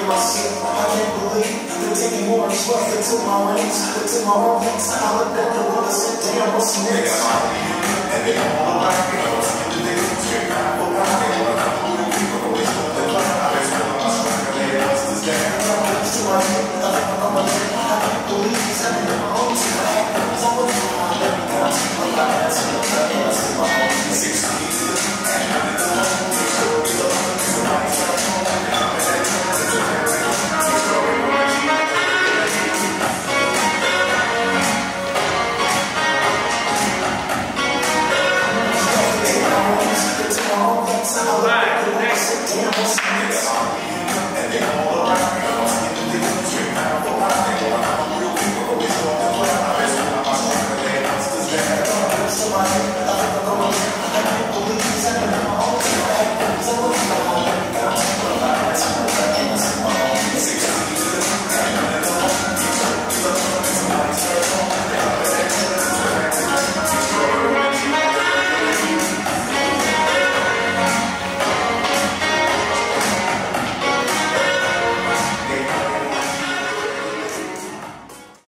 in my seat. I can't believe they're taking more trust into my ranks, into my own things. I look at the world and said, damn, what's next? And they all like